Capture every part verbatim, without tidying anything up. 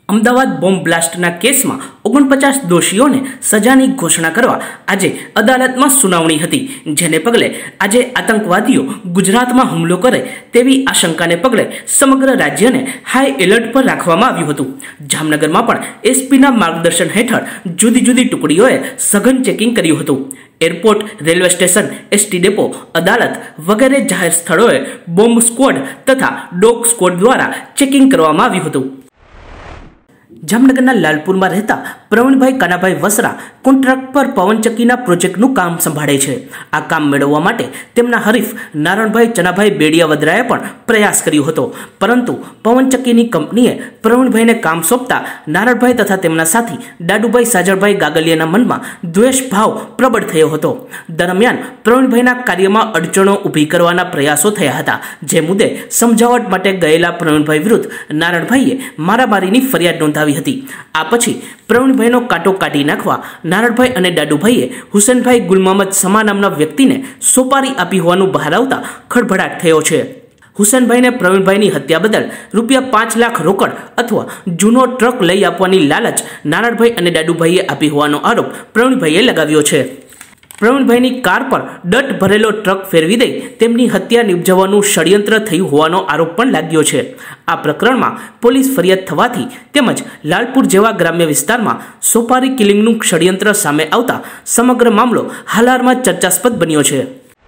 Ahmedabad bomb બ્લાસ્ટના કેસમાં ઓગણપચાસ દોષીઓને સજાની ઘોષણા કરવા આજે અદાલતમાં સુનાવણી હતી, જેને પગલે આજે આતંકવાદીઓ ગુજરાતમાં હુમલો કરે તેવી આશંકાને પગલે સમગ્ર રાજ્યને હાઈ એલર્ટ પર રાખવામાં આવ્યું હતું. જામનગરમાં પણ એસપીના માર્ગદર્શન હેઠળ જુદી જુદી ટુકડીઓએ સઘન ચેકિંગ કર્યું હતું. Airport, railway station, ST depot, અદાલત વગેરે જાહેર સ્થળોએ બોમ્બ સ્ક્વોડ તથા ડોગ સ્ક્વોડ દ્વારા ચેકિંગ કરવામાં આવ્યું હતું. જામનગરના લાલપુરમાં રહેતા પ્રવીણભાઈ કાનાભાઈ વસરા કોન્ટ્રાક્ટ પર પવનચક્કીના પ્રોજેક્ટનું કામ સંભાળે છે. આ કામ મેળવવા માટે તેમના હરીફ નારણભાઈ ચનાભાઈ બેડિયાવદરાએ પણ પ્રયાસ કર્યો હતો, પરંતુ પવનચક્કીની કંપનીએ પ્રવીણભાઈને કામ સોંપતા નારણભાઈ તથા તેમના સાથી દાડુભાઈ સાજળભાઈ ગાગલિયાના મનમાં દ્વેષ ભાવ પ્રબળ થયો હતો. દરમિયાન પ્રવીણભાઈના કાર્યમાં અડચણો ઊભી કરવાના પ્રયાસો થયા હતા, જે મુદ્દે સમજાવટ માટે ગયેલા પ્રવીણભાઈ વિરુદ્ધ નારણભાઈએ મારામારીની ફરિયાદ નોંધાવી હતી. આ પછી પ્રવીણભાઈનો કાંટો કાઢી નાખવા નારણભાઈ અને દાડુભાઈએ હુસેનભાઈ ગુલમહમદ સમા નામના વ્યક્તિને સોપારી આપી હોવાનું બહાર આવતા ખળભળાટ થયો છે. હુસેનભાઈને પ્રવીણભાઈની હત્યા બદલ રૂપિયા પાંચ લાખ રોકડ અથવા જૂનો ટ્રક લઈ આપવાની લાલચ નારણભાઈ અને દાડુભાઈએ આપી હોવાનો આરોપ પ્રવીણભાઈએ લગાવ્યો છે. પ્રવીણભાઈની કાર પર ડટ ભરેલો ટ્રક ફેરવી દઈ તેમની હત્યા નિપજાવવાનું ષડયંત્ર થયું હોવાનો આરોપ પણ લાગ્યો છે. આ પ્રકરણમાં પોલીસ ફરિયાદ થવાથી તેમજ લાલપુર જેવા ગ્રામ્ય વિસ્તારમાં સોપારી કિલિંગનું ષડયંત્ર સામે આવતા સમગ્ર મામલો હાલારમાં ચર્ચાસ્પદ બન્યો છે.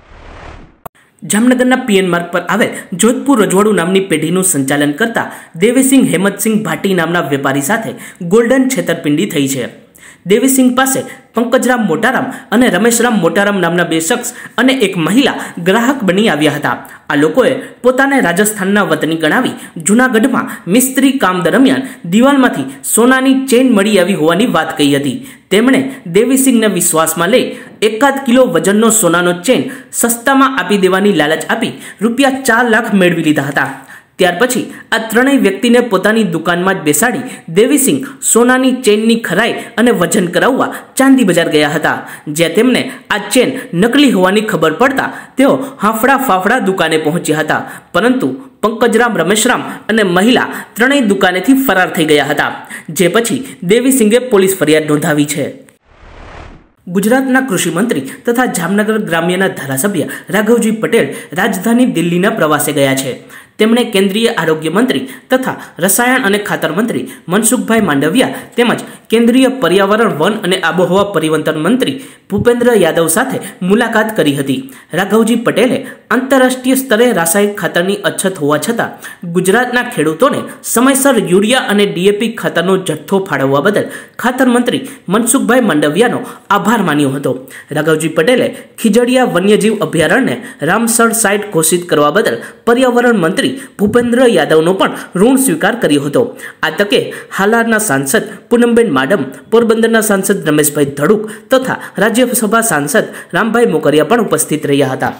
જામનગરના પીએન માર્ગ પર આવેલ જોધપુર રજવાડું નામની પેઢીનું સંચાલન કરતા દેવીસિંહ હેમતસિંહ ભાટી નામના વેપારી સાથે ગોલ્ડન છેતરપિંડી થઈ છે. દેવીસિંહ પાસે પંકજરામ મોટારામ અને રમેશરામ મોટારામ નામના બે શખ્સ અને એક મહિલા ગ્રાહક બની આવ્યા હતા. આ લોકોએ પોતાને રાજસ્થાનના વતની ગણાવી જૂનાગઢમાં મિસ્ત્રી કામ દરમિયાન દિવાલમાંથી સોનાની ચેન મળી આવી હોવાની વાત કહી હતી. તેમણે દેવીસિંહને વિશ્વાસમાં લઈ એકાદ કિલો વજનનો સોનાનો ચેન સસ્તામાં આપી દેવાની લાલચ આપી રૂપિયા ચાર લાખ મેળવી લીધા હતા. ત્યાર પછી આ ત્રણેય વ્યક્તિને પોતાની દુકાનમાં જ બેસાડી દેવીસિંહ સોનાની ચેનની ખરાઈ અને વજન કરાવવા ચાંદી બજાર ગયા હતા, જ્યાં તેમને આ ચેન નકલી હોવાની ખબર પડતા તેઓ હાંફળા ફાફડા દુકાને પહોંચ્યા હતા, પરંતુ પંકજરામ, રમેશરામ અને મહિલા ત્રણેય દુકાનેથી ફરાર થઈ ગયા હતા, જે પછી દેવીસિંહે પોલીસ ફરિયાદ નોંધાવી છે. ગુજરાતના કૃષિ મંત્રી તથા જામનગર ગ્રામ્યના ધારાસભ્ય રાઘવજી પટેલ રાજધાની દિલ્હીના પ્રવાસે ગયા છે. તેમણે કેન્દ્રીય આરોગ્ય મંત્રી તથા રસાયણ અને ખાતર મંત્રી મનસુખભાઈ માંડવિયા તેમજ કેન્દ્રીય પર્યાવરણ, વન અને આબોહવા પરિવર્તન મંત્રી ભૂપેન્દ્ર યાદવ સાથે મુલાકાત કરી હતી. રાઘવજી પટેલે આંતરરાષ્ટ્રીય સ્તરે રાસાયણિક ખાતરની અછત હોવા છતાં ગુજરાતના ખેડૂતોને સમયસર યુરિયા અને ડીએપી ખાતરનો જથ્થો ફાળવવા બદલ ખાતર મંત્રી મનસુખભાઈ માંડવિયાનો આભાર માન્યો હતો. રાઘવજી પટેલે ખીજડીયા વન્યજીવ અભયારણ્યને રામસર સાઇટ ઘોષિત કરવા બદલ પર્યાવરણ મંત્રી ભૂપેન્દ્ર યાદવનો પણ ઋણ સ્વીકાર કર્યો હતો. આ તકે હાલારના સાંસદ પૂનમબેન માડમ, પોરબંદરના સાંસદ રમેશભાઈ ધડુક તથા રાજ્યસભા સાંસદ રામભાઈ મોકરિયા પણ ઉપસ્થિત રહ્યા હતા.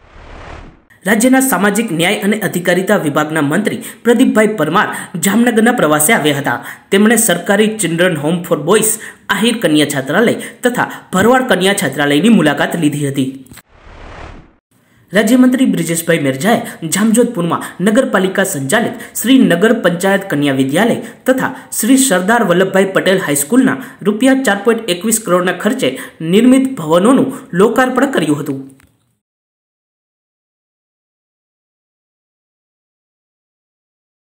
રાજ્યના સામાજિક ન્યાય અને અધિકારીતા વિભાગના મંત્રી પ્રદીપભાઈ પરમાર જામનગરના પ્રવાસે આવ્યા હતા. તેમણે સરકારી children home for boys, Ahir કન્યા છાત્રાલય તથા ભરવાડ કન્યા છાત્રાલયની મુલાકાત લીધી હતી. રાજ્યમંત્રી બ્રિજેશભાઈ મેરજાએ જામજોધપુરમાં નગરપાલિકા સંચાલિત શ્રી નગર પંચાયત કન્યા વિદ્યાલય તથા શ્રી સરદાર વલ્લભભાઈ પટેલ હાઈસ્કૂલના રૂપિયા ચાર પોઈન્ટ એકવીસ કરોડના ખર્ચે નિર્મિત ભવનોનું લોકાર્પણ કર્યું હતું.